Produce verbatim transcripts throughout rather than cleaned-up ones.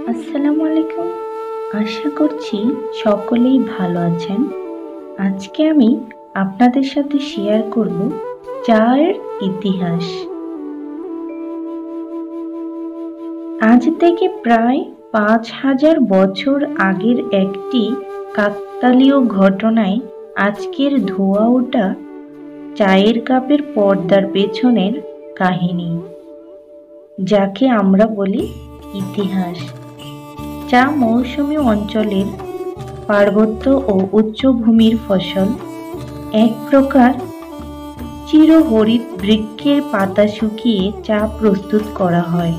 আসসালামু আলাইকুম। আশা করছি সকলেই ভালো আছেন। আজকে আমি আপনাদের সাথে শেয়ার করব চায়ের ইতিহাস। আজ থেকে প্রায় পাঁচ হাজার বছর আগের একটি কাকতালীয় ঘটনায় আজকের ধোঁয়া ওঠা চায়ের কাপের পর্দার পেছনের কাহিনী, যাকে আমরা বলি ইতিহাস। চা মৌসুমী অঞ্চলের পার্বত্য ও উচ্চভূমির ফসল। এক প্রকার চিরহরিৎ বৃক্ষের পাতা শুকিয়ে চা প্রস্তুত করা হয়।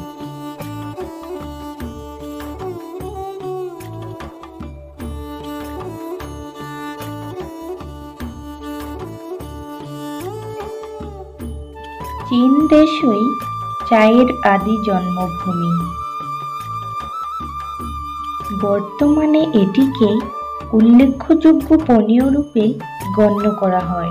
চীন দেশই চায়ের আদি জন্মভূমি। বর্তমানে এটিকে উল্লেখযোগ্য পানীয় রূপে গণ্য করা হয়।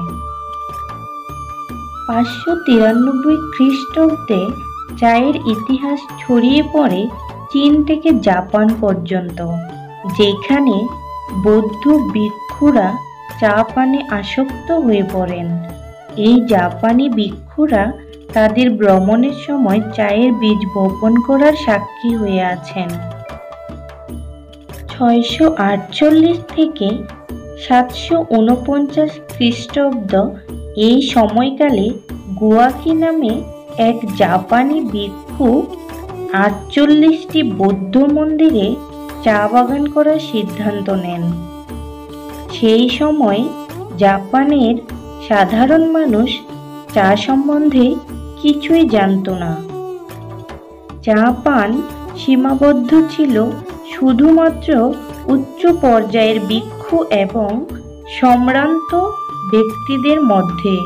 পাঁচশো তিরানব্বই খ্রিস্টাব্দে চায়ের ইতিহাস ছড়িয়ে পড়ে চীন থেকে জাপান পর্যন্ত, যেখানে বৌদ্ধ ভিক্ষুরা চা পানে আসক্ত হয়ে পড়েন। এই জাপানি ভিক্ষুরা তাদের ভ্রমণের সময় চায়ের বীজ বপন করার সাক্ষী হয়ে আছেন। ছয়শো আটচল্লিশ থেকে সাতশো ঊনপঞ্চাশ খ্রিস্টাব্দ এই সময়কালে গুয়াকি নামে এক জাপানি ভিক্ষু আটচল্লিশটি বৌদ্ধ মন্দিরে চা বাগান করার সিদ্ধান্ত নেন। সেই সময় জাপানের সাধারণ মানুষ চা সম্বন্ধে কিছুই জানত না। চা পান সীমাবদ্ধ ছিল শুধুমাত্র উচ্চ পর্যায়ের ভিক্ষু এবং সম্ভ্রান্ত ব্যক্তিদের মধ্যে।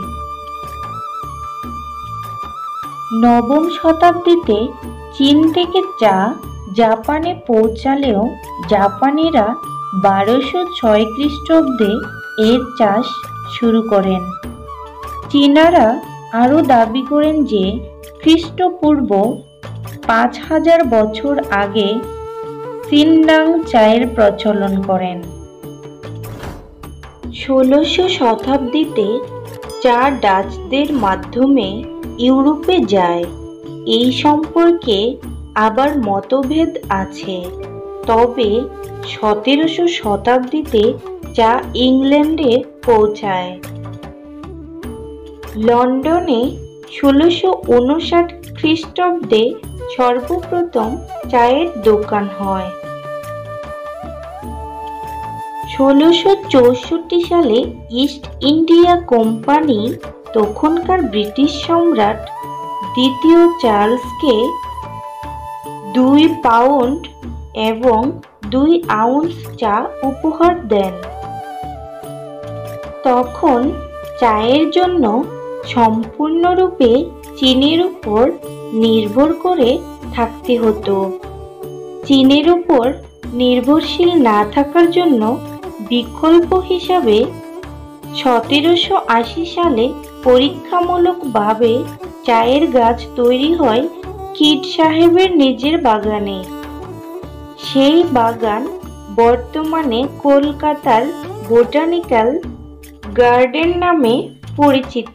নবম শতাব্দীতে চীন থেকে চা জাপানে পৌঁছালেও জাপানিরা বারোশো ছয় খ্রিস্টাব্দে এর চাষ শুরু করেন। চীনারা আরও দাবি করেন যে খ্রিস্টপূর্ব পাঁচ হাজার বছর আগে সিনডাং চায়ের প্রচলন করেন। ষোলশো শতাব্দীতে চা ডাচদের মাধ্যমে ইউরোপে যায়। এই সম্পর্কে আবার মতভেদ আছে, তবে সতেরোশো শতাব্দীতে চা ইংল্যান্ডে পৌঁছায়। লন্ডনে ষোলশো উনষাট খ্রিস্টাব্দে সর্বপ্রথম চায়ের দোকান হয়। ষোলশো চৌষট্টি সালে ইস্ট ইন্ডিয়া কোম্পানি তখনকার ব্রিটিশ সম্রাট দ্বিতীয় চার্লসকে দুই পাউন্ড এবং দুই আউন্স চা উপহার দেন। তখন চায়ের জন্য সম্পূর্ণরূপে চীনের উপর নির্ভর করে থাকতে হতো। চীনের উপর নির্ভরশীল না থাকার জন্য বিকল্প হিসাবে সতেরোশো আশি সালে পরীক্ষামূলকভাবে চায়ের গাছ তৈরি হয় কিড সাহেবের নিজের বাগানে। সেই বাগান বর্তমানে কলকাতার বোটানিক্যাল গার্ডেন নামে পরিচিত।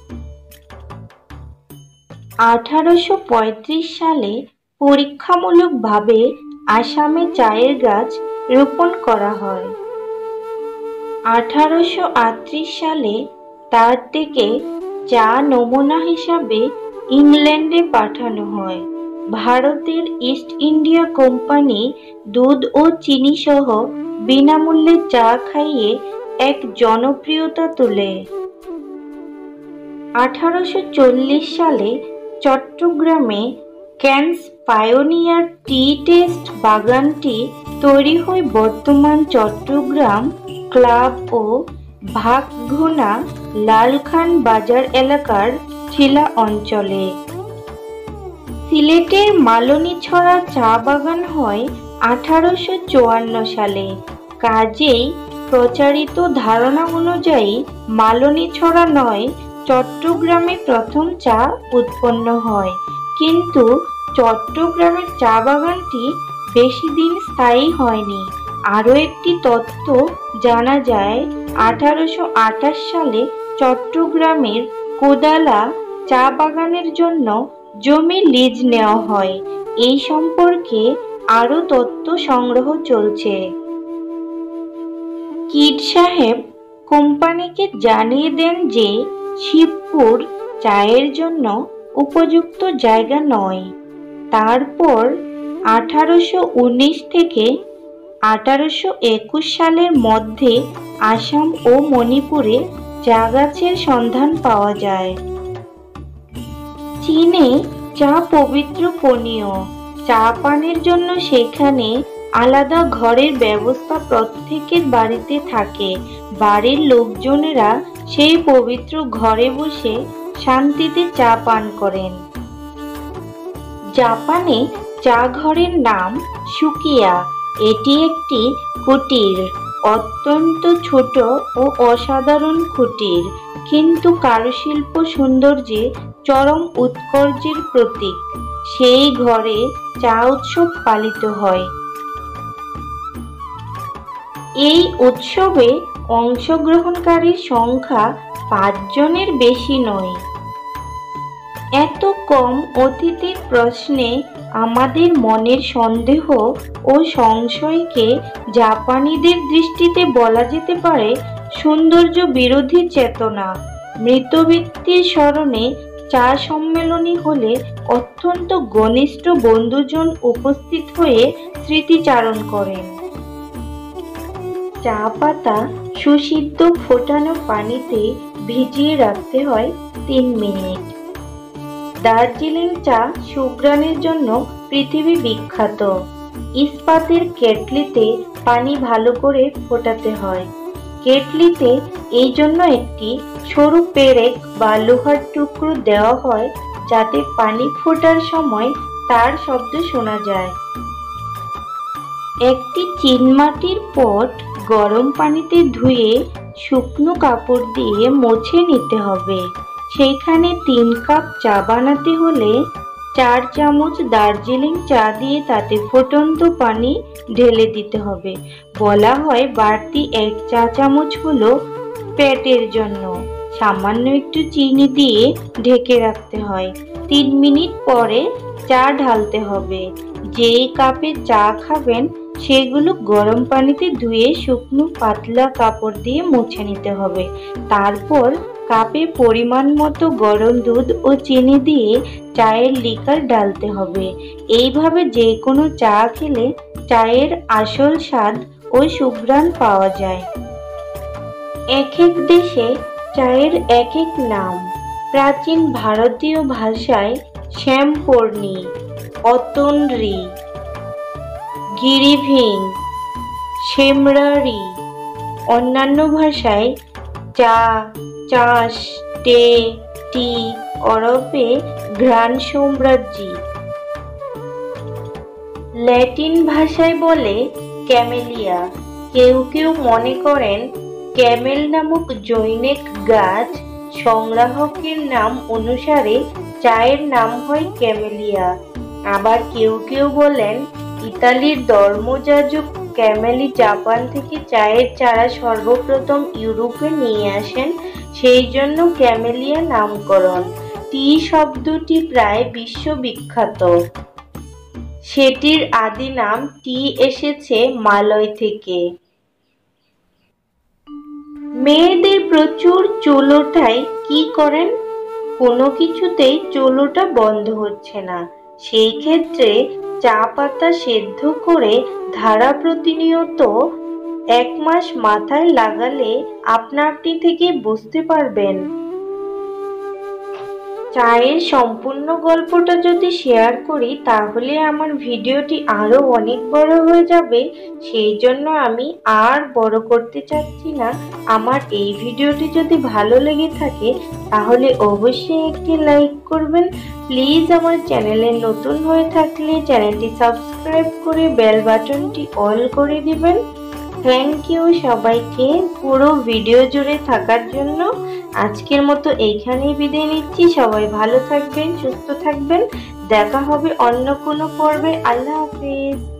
আঠারোশো পঁয়ত্রিশ সালে পরীক্ষামূলকভাবে আসামে চায়ের গাছ রোপণ করা হয়। আঠারোশো আটত্রিশ সালে তার থেকে চা নমুনা হিসাবে ইংল্যান্ডে পাঠানো হয়। ভারতের ইস্ট ইন্ডিয়া কোম্পানি দুধ ও চিনি সহ বিনামূল্যে চা খাইয়ে এক জনপ্রিয়তা তোলে। আঠারোশো চল্লিশ সালে চট্টগ্রামে ক্যানস পায়োনিয়ার টি টেস্ট বাগানটি তৈরি হয় বর্তমান চট্টগ্রাম ক্লাব ও ভাগঘোনা লালখান বাজার এলাকার ছিলা অঞ্চলে। সিলেটের মালনীছড়া চা বাগান হয় আঠারোশো চুয়ান্ন সালে। কাজেই প্রচারিত ধারণা অনুযায়ী মালনীছড়া নয়, চট্টগ্রামে প্রথম চা উৎপন্ন হয়। কিন্তু চট্টগ্রামের চা বাগানটি বেশি দিন স্থায়ী হয়নি। আরও একটি তথ্য জানা যায়, আঠারোশো আঠাশ সালে চট্টগ্রামের কোদালা চা বাগানের জন্য জমি লিজ নেওয়া হয়। এই সম্পর্কে আরও তথ্য সংগ্রহ চলছে। কিড সাহেব কোম্পানিকে জানিয়ে দেন যে শিবপুর চায়ের জন্য উপযুক্ত জায়গা নয়। তারপর আঠারোশো উনিশ থেকে আঠারোশো একুশ সালের মধ্যে আসাম ও মণিপুরে চা গাছের সন্ধান পাওয়া যায়। চীনে চা পবিত্র পানীয়। চা পানের জন্য সেখানে আলাদা ঘরের ব্যবস্থা প্রত্যেকের বাড়িতে থাকে। বাড়ির লোকজনেরা সেই পবিত্র ঘরে বসে শান্তিতে চা পান করেন। জাপানে চা ঘরের নাম সুকিয়া। এটি একটি কুটির, অত্যন্ত ছোট ও অসাধারণ কুটির, কিন্তু কারুশিল্প সৌন্দর্যে চরম উৎকর্ষের প্রতীক। সেই ঘরে চা উৎসব পালিত হয়। এই উৎসবে অংশগ্রহণকারীর সংখ্যা পাঁচজনের বেশি নয়। এত কম অতিথির প্রশ্নে আমাদের মনের সন্দেহ ও সংশয়কে জাপানিদের দৃষ্টিতে বলা যেতে পারে সৌন্দর্য বিরোধী চেতনা। মৃত ব্যক্তির স্মরণে চা সম্মেলনী হলে অত্যন্ত ঘনিষ্ঠ বন্ধুজন উপস্থিত হয়ে স্মৃতিচারণ করেন। চা পাতা সুসিদ্ধ ফোটানো পানিতে ভিজিয়ে রাখতে হয় তিন মিনিট। দার্জিলিং চা সুঘ্রাণের জন্য পৃথিবী বিখ্যাত। ইস্পাতের কেটলিতে পানি ভালো করে ফোটাতে হয়। কেটলিতে এই জন্য একটি সরু পেরেক বা লোহার টুকরো দেওয়া হয়, যাতে পানি ফোটার সময় তার শব্দ শোনা যায়। একটি চিনমাটির পট গরম পানিতে ধুয়ে শুকনো কাপড় দিয়ে মুছে নিতে হবে। সেইখানে তিন কাপ চা বানাতে হলে চার চামচ দার্জিলিং চা দিয়ে তাতে ফুটন্ত পানি ঢেলে দিতে হবে। বলা হয় বাড়তি এক চা চামচ হলো পেটের জন্য। সামান্য একটু চিনি দিয়ে ঢেকে রাখতে হয়। তিন মিনিট পরে চা ঢালতে হবে। যেই কাপে চা খাবেন সেগুলো গরম পানিতে ধুয়ে শুকনো পাতলা কাপড় দিয়ে মুছে নিতে হবে। তারপর কাপে পরিমাণ মতো গরম দুধ ও চিনি দিয়ে চায়ের লিকার ঢালতে হবে। এইভাবে যে কোনো চা খেলে চায়ের আসল স্বাদ ও সুঘ্রাণ পাওয়া যায়। এক এক দেশে চায়ের এক এক নাম। প্রাচীন ভারতীয় ভাষায় শ্যামপর্ণী, অতনরি, গিরিভিং, সেমরারি। অন্যান্য ভাষায় চা, চাষ, টে, টি, ওরফে ঘ্রাণ সাম্রাজ্যী। ল্যাটিন ভাষায় বলে ক্যামেলিয়া। কেউ কেউ মনে করেন ক্যামেল নামক জৈনিক গাছ সংগ্রাহকের নাম অনুসারে চায়ের নাম হয় ক্যামেলিয়া। আবার কেউ কেউ বলেন ইতালির ধর্মযাজক ক্যামেলি জাপান থেকে চায়ের চারা সর্বপ্রথম ইউরোপে নিয়ে আসেন, সেই জন্য ক্যামেলিয়া নামকরণ। টি শব্দটি প্রায় বিশ্ববিখ্যাত। সেটির আদি নাম টি এসেছে মালয় থেকে। মেয়েদের প্রচুর চুল ওঠায় কি করেন? কোনো কিছুতেই চুল ওঠা বন্ধ হচ্ছে না। সেই ক্ষেত্রে চা পাতা সেদ্ধ করে ধারা প্রতিনিয়ত এক মাস মাথায় লাগালে আপনা আপনি থেকে বুঝতে পারবেন। চায়ের সম্পূর্ণ গল্পটা যদি শেয়ার করি তাহলে আমার ভিডিওটি আরো অনেক বড় হয়ে যাবে। সেই জন্য আমি আর বড় করতে চাচ্ছি না। আমার এই ভিডিওটি যদি ভালো লেগে থাকে তাহলে অবশ্যই একটি লাইক করবেন। প্লিজ আমার চ্যানেলে নতুন হয়ে থাকলে চ্যানেলটি সাবস্ক্রাইব করে বেল বাটনটি অল করে দিবেন। থ্যাংক ইউ সবাইকে পুরো ভিডিও জুড়ে থাকার জন্য। আজকের মতো এইখানেই বিদায় নিচ্ছি। সবাই ভালো থাকবেন, সুস্থ থাকবেন। দেখা হবে অন্য কোনো পর্বে। আল্লাহ হাফেজ।